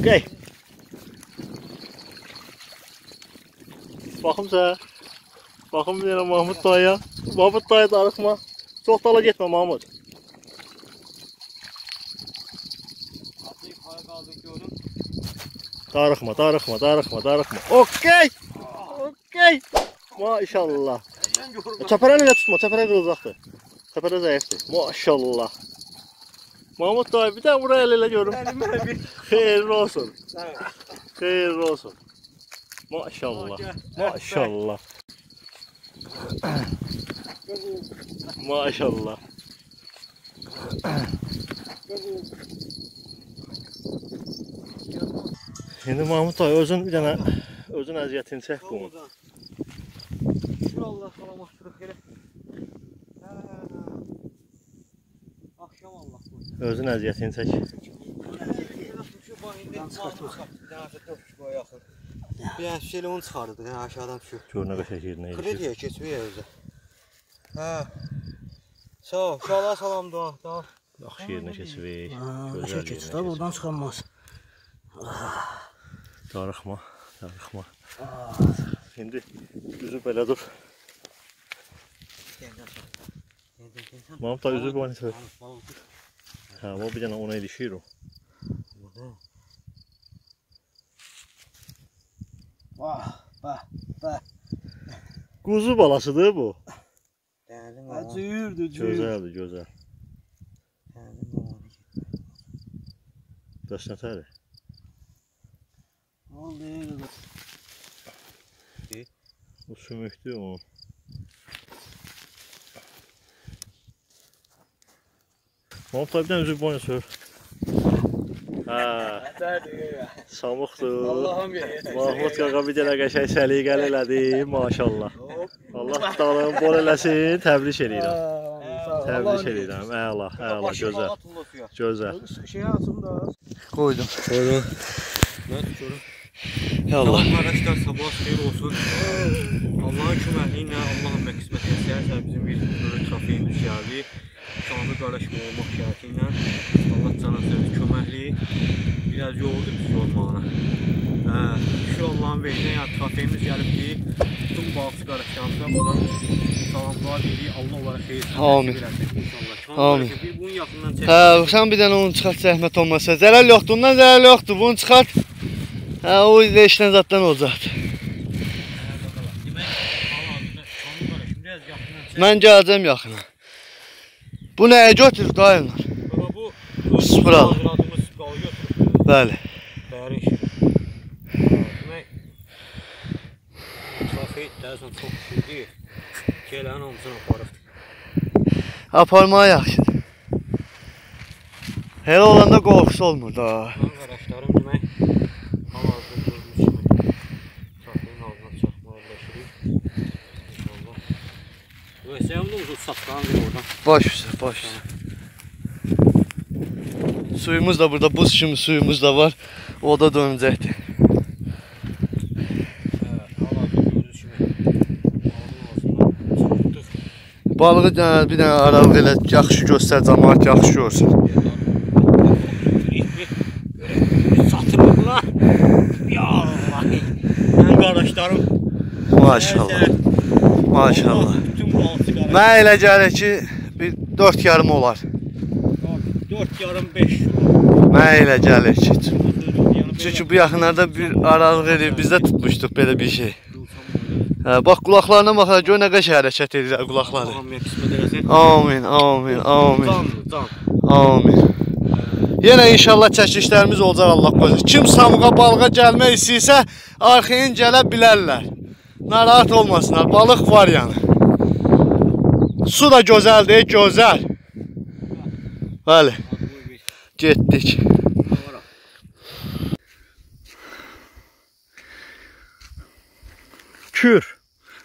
Okey. Baxım sən. Baxım bir yana Mahmud dayıya. Mahmud dayı darıxma. Çox dala getmə Mahmud. Darıxma. Okey. Maşallah. Çəpərəni ilə tutma, çəpərə qırılacaqdır. Çəpərə zəifdir. Maşallah. Mahmud dayı bir də buraya elə görüm. Xeyirli olsun. Maşallah. Şimdi Mahmud dayı özün bir dənə özün əziyyətini çək bunun. Allah salamatçılıq elə. Axşam Allah qoysun. Özün əziyyətini çək. Bir şeylə onu çıxardı, aşağıdan düşüb. Gör nə qəşəng yerinə yetişir. Krediyə keçmiyor özü. Hə. Sağ ol, uşaqlara salam da. Yaxşı yerinə keçirik. Gözəl keçir də, buradan çıxanmaz. Darıxma. Şimdi üzü belə dur. Mahmud da üzü bu ne? Ha, o bir dənə ona ilişir o. Bax. Quzu balasıdır bu. Cüyürdür. Gözəl. Daş nətədir? Oldu. Bu sümüktür o. Mahmud da bir dənə üzü boyuna sür. Samuqdur. Mahmud qaqa bir dənə qəşəng səliqəli elədi, maşallah. Allah dalını bol eləsin, təbrik edirəm. Əla, gözəl. Şeyi açım da. Qoydum. Ben tutuyorum. Allah. Arkadaşlar sabah xeyir olsun. Allah'ın köməkliyi Allah'ın qismət etsə bizim bir trafiyimiz gəldi. Canlı qarışma olmaq şərti ilə Allah canınızı köməkliyi biraz yoruldu biz olmağına. Şu Allah'ın veyinə ya trafiyimiz gəlibdi. Bütün balıqçı qarışlarımıza buradan salamlar deyirik. Allah onlara xeyir versin. Amin. Bunun yaxından çək. Hə, sən bir dənə onu çıxart zəhmət olmasa. Zərər yoxdur, ondan zərər yoxdur. Bunu çıxart. Hə, o leşdən zaddan olacaqdır. Mən gələcəm yaxına. Bu nəyə götürür dayımlar? Bu sıfıral. Bəli. Demək, trafik dəzən çox şükür. Gələnin omzuna aparıbdır. Aparmağa yaxşıdır. Elə olanda qorxusu olmur da. Mən qardaşlarım demək, hal-hazırda gördüyünüz kimi trafikin ağzına çatmağa birləşirik. İnşallah. Bu əsəyəmdə uzun saxlanır oradan. Baş üstə. Suyumuz da burada, buz kimi suyumuz da var. O da dönəcəkdir. Hal-hazırda gördüyünüz kimi ağzının ağzından çıxdıq. Balığı bir dənə aralıq elə yaxşı göstər, cəmaət yaxşı görsün. Satırlar. Ya Allah. Mən qardaşlarım. Maşallah. Mən elə gəlir ki, bir 4 yarım olar. 4 yarım 5. Mən elə gəlir ki. Çünki bu yaxınlarda bir aralıq edib, biz də tutmuşduq belə bir şey. Bax, qulaqlarına baxar, gör nə qəşəng hərəkət edirlər qulaqları. Amin. Yenə inşallah çəkilişlərimiz olacaq Allah qoysun. Kim Samuqa balığa gəlmək istəyirsə, arxayın gələ bilərlər. Narahat olmasınlar, balıq var yəni. Su da gözəldir, gözəl. Bəli, getdik. Kür.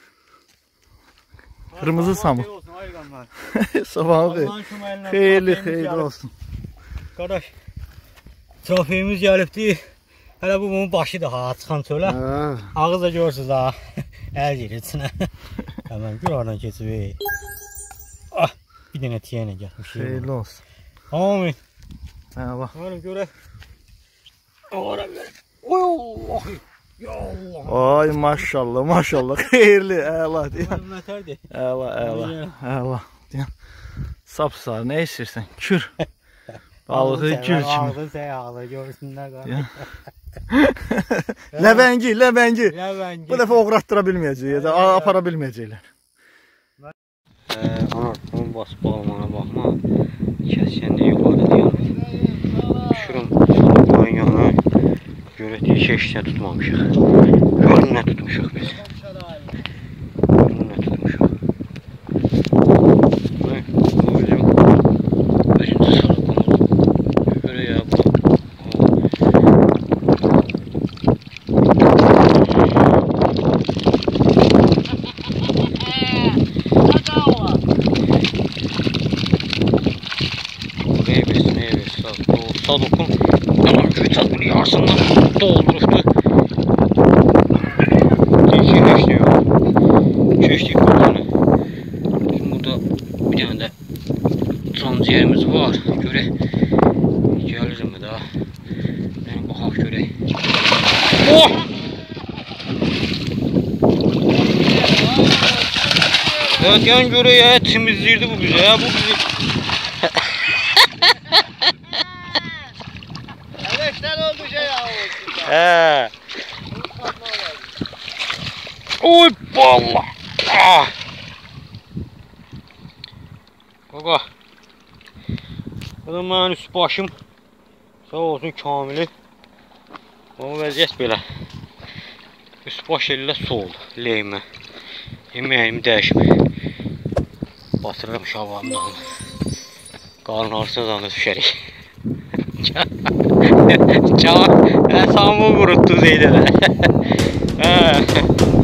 Kırmızı samuk. Sabahı xeyirli olsun. Qardaş, trafiyimiz gəlibdi. Hələ bu bunun başıdır ha, çıxan çölə. Ağız da görürsünüz ha. Əl gelir içinə. Həmən bir oradan keçib. Bir dənə tiyənə gəlmiş. Xeyirli olsun. Amin. Bax. Görək. Ora ver. Oy Allah. Ya Allah. Ay maşallah maşallah. Xeyirli, əla deyən. Nətərdir? Əla deyən. Sapsarı nə istəyirsən? Kür. Balığı gül kimi. Ağzı səyahlı görsünlər. Ləvəngi. Ləvəngi. Bu dəfə oğratdıra bilməyəcəyik, apara bilməyəcəklər. Ana, onun basıb bağlamana baxma. Kəsəndə yuxarı deyəm. Düşürüm soğuqların yanına. Görətdiyi şeşlə tutmamışıq. Görün nə tutmuşuq biz. Görün nə tutmuşuq. Bu bizim özüncü sarıqımız. Görə ya bu. Sadokun göğü çatını yarsından dolduruptu. Geçiyor. Keçdik buradan. Şimdi burada bir tane de canciğerimiz var. Göre gelir mi daha? Yani bakalım göre. Oh! Evet yan göre ya temizlirdi bu bize ya. Bu bizi. He. Oy vallahi. Ah. Baba. Bu da mənim üst başım. Sağ olsun Kamili. Ama vəziyyət belə. Üst baş elə sol, leymə. Yeməyimi dəyişmə. Batırıram şavandan. Qarın arsız anda düşərik. Çağ, samı qurutdu deyilən.